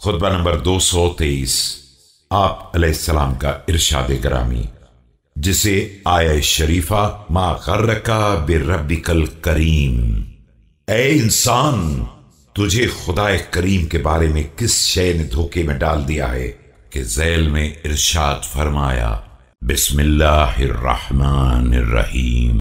خطبہ نمبر 223 آپ علیہ السلام کا ارشاد گرامی، جسے آیہ شریفہ ما غرک بربک الکریم، اے انسان تجھے خدا کریم کے بارے میں کس شے نے دھوکے میں ڈال دیا ہے، کہ ذیل میں ارشاد فرمایا بسم اللہ الرحمن الرحیم۔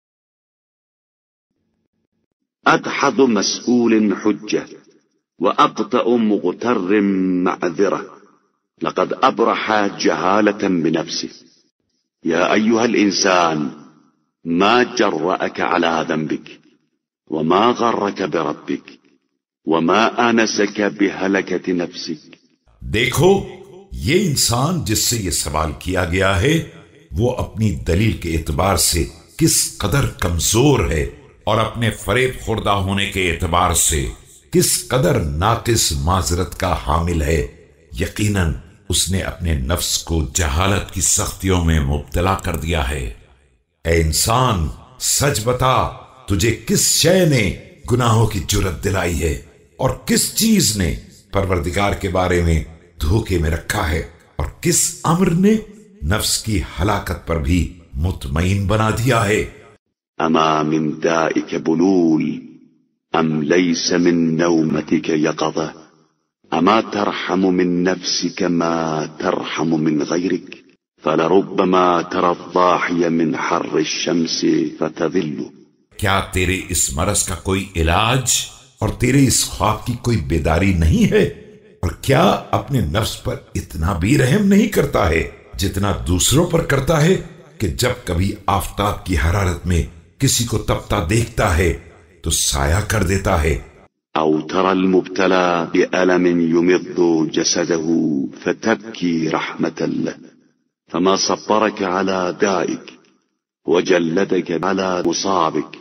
أدحض مسؤول حجة وأبطأ مغتر معذرة، لقد أبرح جهالة بنفسه. يا أيها الإنسان ما جرأك على ذنبك وما غرك بربك وما آنسك بهلكة نفسك۔ دیکھو یہ انسان جس سے یہ سوال کیا گیا ہے وہ اپنی دلیل کے اعتبار سے کس قدر کمزور ہے اور اپنے فریب خوردہ ہونے کے اعتبار سے کس قدر ناقص معذرت کا حامل ہے۔ یقیناً اس نے اپنے نفس کو جہالت کی سختیوں میں مبتلا کر دیا ہے۔ اے انسان سچ بتا، تجھے کس شے نے گناہوں کی جرت دلائی ہے اور کس چیز نے پروردگار کے بارے میں دھوکے میں رکھا ہے، اور کس امر نے نفس کی ہلاکت پر بھی مطمئن بنا دیا ہے۔ اما من دائك بلول ام ليس من نومتك يقظة، اما ترحم من نفسك ما ترحم من غيرك، فلربما ترى الضاحي من حر الشمس فتذل۔ کیا تیرے اس مرض کا کوئی علاج اور تیرے اس خواب کی کوئی بیداری نہیں ہے؟ اور کیا اپنے نفس پر اتنا بھی رحم نہیں کرتا ہے جتنا دوسروں پر کرتا ہے، کہ جب کبھی آفتاب کی حرارت میں کسی کو تپتا دیکھتا ہے تو سایہ کر دیتا ہے۔ او ترى المبتلى بألم يمض جسده فتبكي رحمة له، فما صبرك على دائك وجلدك على مصابك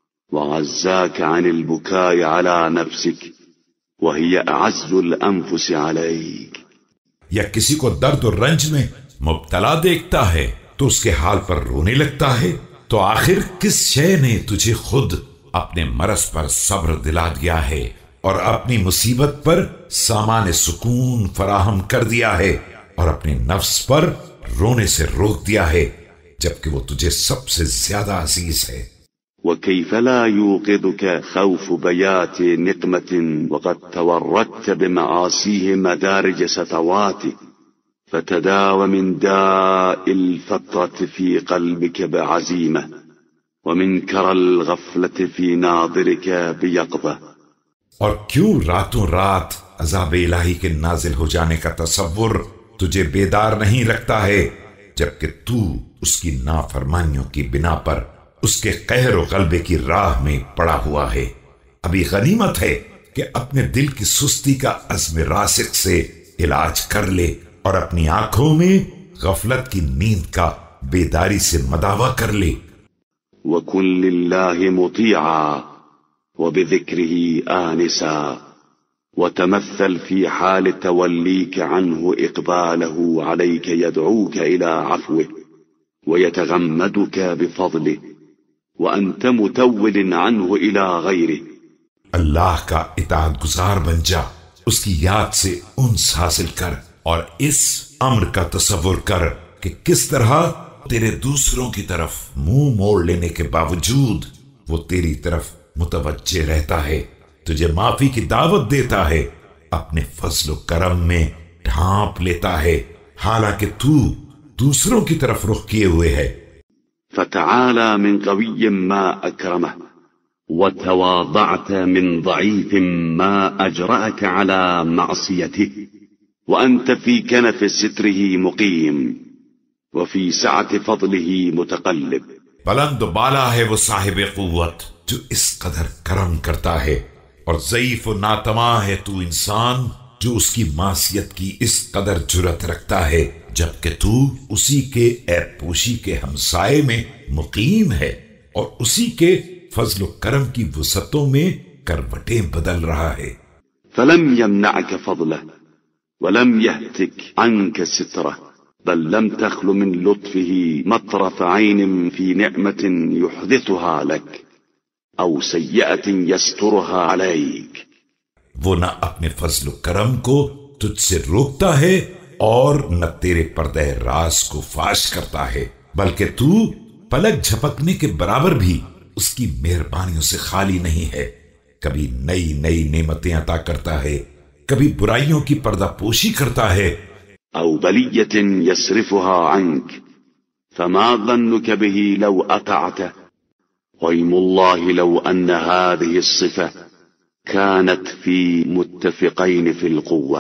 وعزاك عن البكاء على نفسك وهي أعز الأنفس عليك۔ یا کسی کو درد و رنج میں مبتلا دیکھتا ہے تو اس کے حال پر رونے لگتا ہے، تو آخر کس شے نے تجھے خود اپنے مرض پر صبر دلا دیا ہے اور اپنی مصیبت پر سامان سکون فراہم کر دیا ہے اور اپنے نفس پر رونے سے روک دیا ہے، جبکہ وہ تجھے سب سے زیادہ عزیز ہے۔ وكيف لا يوقظك خوف بيات نقمة وقد توردت بمعاصيه مدارج ستواته، فتداوى من داء الفترة في قلبك بعزيمة ومن كرى الغفلة في ناظرك بيقظة۔ اور کیوں راتوں رات عذاب الہی کے نازل ہو جانے کا تصور تجھے بیدار نہیں رکھتا ہے، جبکہ تو اس کی نافرمانیوں کی بنا پر اس کے قہر و غلبے کی راہ میں پڑا ہوا ہے۔ ابھی غنیمت ہے کہ اپنے دل کی سستی کا عزم راسخ سے علاج کر لے اور اپنی آنکھوں میں غفلت کی نیند کا بیداری سے مداوا کر لے۔ وَكُن لِلَّهِ مُطِيعًا وَبِذِكْرِهِ آنِسًا وَتَمَثَّلْ فِي حَالِ تَوَلِّيكَ عَنْهُ إِقْبَالَهُ عَلَيْكَ يَدْعُوكَ إِلَى عَفْوِهِ وَيَتَغَمَّدُكَ بِفَضْلِهِ وَأَنْتَ مُتَوِّلٍ عَنْهُ إِلَى غَيْرِهِ۔ اللہ کا اطاعت گزار بن جا، اس کی یاد سے انس حاصل کر، اور اس امر کا تصور کر کہ کس طرح تیرے دوسروں کی طرف منہ موڑ لینے کے باوجود وہ تیری طرف متوجہ رہتا ہے، تجھے معافی کی دعوت دیتا ہے، اپنے فضل و کرم میں ڈھانپ لیتا ہے، حالانکہ تو دوسروں کی طرف رخ کیے ہوئے ہے۔ فتعالى من قوي ما أكرمه وتواضعت من ضعيف ما أجرأك على معصيته، وأنت في كنف ستره مقيم وفي سعة فضله متقلب۔ بلند و بالا ہے وہ صاحب قوت جو اس قدر کرم کرتا ہے، اور ضعیف و ناتواں ہے تو انسان جو اس کی معصیت کی اس قدر جرت رکھتا ہے، جبکہ تو اسی کے عیب پوشی کے ہمسائے میں مقیم ہے اور اسی کے فضل و کرم کی وسعتوں میں کروٹیں بدل رہا ہے۔ فلم يمنعك فضله ولم يهتك عنك ستره، بل لم تخل من لطفه مطرف عين في نعمة يحدثها لك او سيئة يسترها عليك۔ وہ نہ اپنے فضل و کرم کو تجھ سے روکتا ہے اور نہ تیرے پردہ راز کو فاش کرتا ہے، بلکہ تو پلک جھپکنے کے برابر بھی اس کی مہربانیوں سے خالی نہیں ہے۔ کبھی نئی نئی نعمتیں عطا کرتا ہے، کبھی برائیوں کی پردہ پوشی کرتا ہے۔ أو بلية يصرفها عنك فما ظنك به لو أطعته وإيم الله لو أن هذه الصفة كانت في متفقين في القوة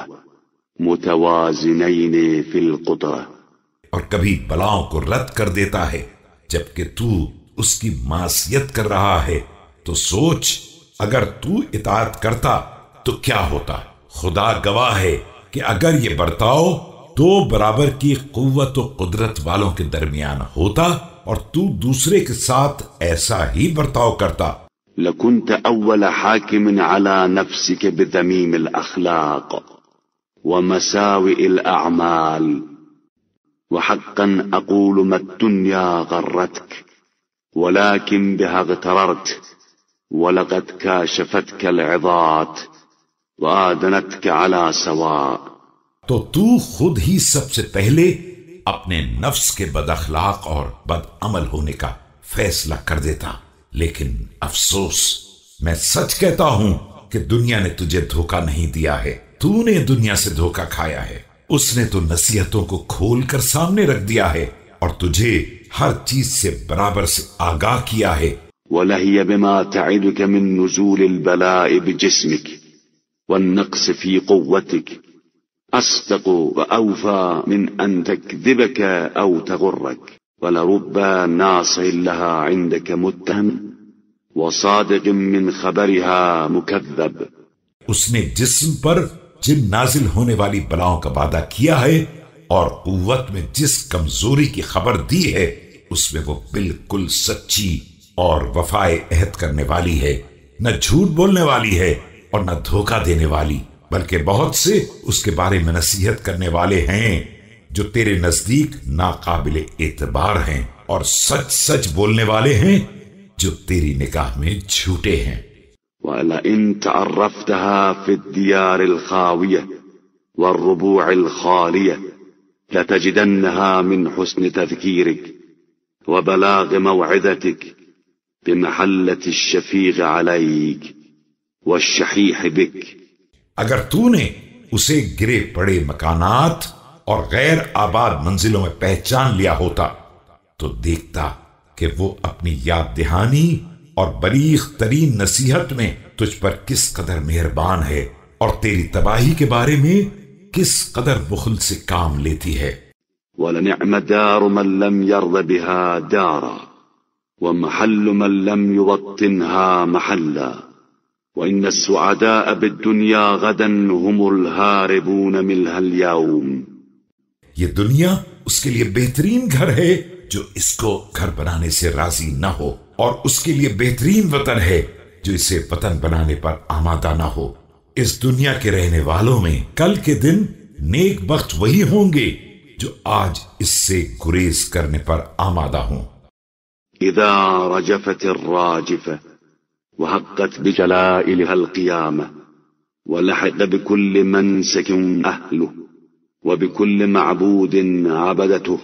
متوازنين في القدرة۔ اور کبھی بلاؤں کو رد کر دیتا ہے جبکہ تو اس کی معصیت کر رہا ہے۔ تو سوچ اگر تو اطاعت کرتا تو کیا ہوتا۔ خدا گواہ ہے کہ اگر یہ برتاؤ دو برابر کی قوت و قدرت والوں کے درمیان ہوتا اور تو دوسرے کے ساتھ ایسا ہی برتاؤ کرتا، لكنت أول حاكم على نفسك بذميم الأخلاق ومساوئ الأعمال، وحقا أقول ما الدنيا غرتك ولكن بها اغتررت، ولقد كاشفتك العظات وآدنتك على سواء۔ تو خود ہی سب سے پہلے اپنے نفس کے بد اخلاق اور بد عمل ہونے کا فیصلہ کر دیتا، لیکن افسوس میں سچ کہتا ہوں کہ دنیا نے تجھے دھوکہ نہیں دیا ہے، تو نے دنیا سے دھوکہ کھایا ہے۔ اس نے تو نصیحتوں کو کھول کر سامنے رکھ دیا ہے اور تجھے ہر چیز سے برابر سے آگاہ کیا ہے۔ وَلَهِيَ بِمَا تَعِدُكَ مِن نُزُولِ الْبَلَاءِ بِجِسْمِكَ وَالنَّقْصِ فِي قُوَّتِكَ أصدق وأوفى من أن تكذبك أو تغرك، ولرب ناصح لها عندك متهم وصادق من خبرها مكذب۔ اس نے جسم پر جن نازل ہونے والی بلاؤں کا وعدہ کیا ہے اور قوت میں جس کمزوری کی خبر دی ہے اس میں وہ بالکل سچی اور وفائے عہد کرنے والی ہے، نہ جھوٹ بولنے والی ہے اور نہ دھوکہ دینے والی، بلکہ بہت سے اس کے بارے میں نصیحت کرنے والے ہیں جو تیرے نزدیک ناقابل اعتبار ہیں، اور سچ سچ بولنے والے ہیں جو تیری نگاہ میں جھوٹے ہیں۔ وَلَئِن تَعَرَّفْتَهَا فِي الدِّيَارِ الْخَاوِيَةِ وَالرُّبُوعِ الْخَالِيَةِ لَتَجِدَنَّهَا مِنْ حُسْنِ تَذْكِيرِكَ وَبَلَاغِ مَوْعِظَتِكَ بِمَحَلَّةِ الشَّفِيعِ عَلَيْكَ وَالشَّحِيحِ بِكَ۔ اگر تو نے اسے گرے پڑے مکانات اور غیر آباد منزلوں میں پہچان لیا ہوتا تو دیکھتا کہ وہ اپنی یاد دہانی اور بلیغ ترین نصیحت میں تجھ پر کس قدر مہربان ہے اور تیری تباہی کے بارے میں کس قدر بخل سے کام لیتی ہے۔ وَلَنِعْمَ دَارُ مَن لَّمْ يَرْضَ بِهَا دَارًا وَمَحَلُّ مَن لَّمْ يُوَطِّنْهَا مَحَلًّا، وَإِنَّ السُّعَدَاءَ بِالدُّنْيَا غَدًا هُمُ الْهَارِبُونَ مِنْهَا الْيَوْمِ۔ یہ دنیا اس کے لیے بہترین گھر ہے جو اس کو گھر بنانے سے راضی نہ ہو، اور اس کے لیے بہترین وطن ہے جو اسے وطن بنانے پر آمادہ نہ ہو۔ اس دنیا کے رہنے والوں میں کل کے دن نیک بخت وہی ہوں گے جو آج اس سے گریز کرنے پر آمادہ ہوں۔ اذا رجفت الراجفة وحقت بجلائلها القيامة ولحق بكل منسك أهله وبكل معبود عبدته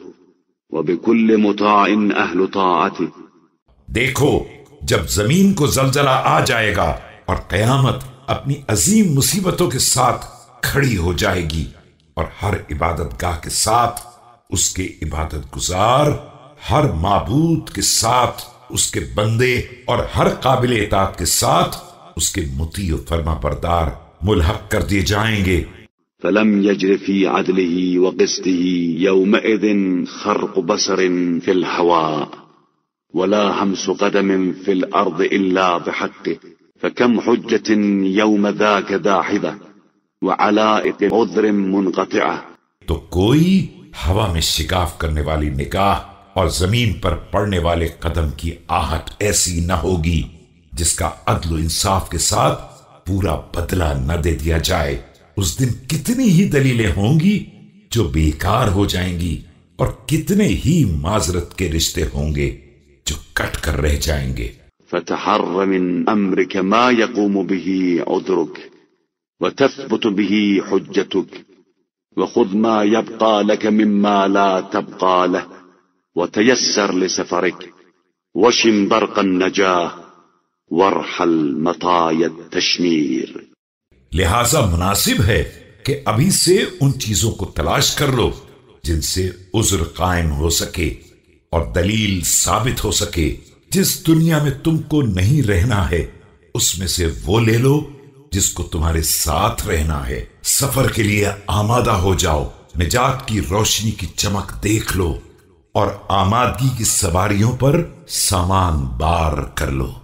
وبكل مطاع أهل طاعته۔ دیکھو جب زمین کو زلزلہ آ جائے گا اور قیامت اپنی عظیم مصیبتوں کے ساتھ کھڑی ہو جائے گی، اور ہر عبادت گاہ کے ساتھ اس کے عبادت گزار، ہر معبود کے ساتھ اس کے بندے، اور ہر قابل اطاعت کے ساتھ اس کے مطیع و فرما بردار ملحق کر دیے جائیں گے۔ فلم يجر في عدله وقسطه يومئذ خرق بصر في الهواء ولا همس قدم في الأرض إلا بحقه، فكم حجة يوم ذاك داحضة وعلائق عذر منقطعة۔ تو کوئی ہوا میں شگاف کرنے والی نگاہ اور زمین پر پڑنے والے قدم کی آہٹ ایسی نہ ہوگی جس کا عدل و انصاف کے ساتھ پورا بدلہ نہ دے دیا جائے۔ اس دن کتنی ہی دلیلیں ہوں گی جو بیکار ہو جائیں گی، اور کتنے ہی معذرت کے رشتے ہوں گے جو کٹ کر رہ جائیں گے۔ فتحر من أمرك ما يقوم به عذرك وتثبت به حجتك، وخذ ما يبقى لك مما لا تبقى له، وتيسر لسفرك، وشم برق النجاة، وارحل مطايا التشمير۔ لہذا مناسب ہے کہ ابھی سے ان چیزوں کو تلاش کر لو جن سے عذر قائم ہو سکے اور دلیل ثابت ہو سکے۔ جس دنیا میں تم کو نہیں رہنا ہے اس میں سے وہ لے لو جس کو تمہارے ساتھ رہنا ہے۔ سفر کے لیے آمادہ ہو جاؤ، نجات کی روشنی کی چمک دیکھ لو اور آمادگی کی سواریوں پر سامان بار کر لو۔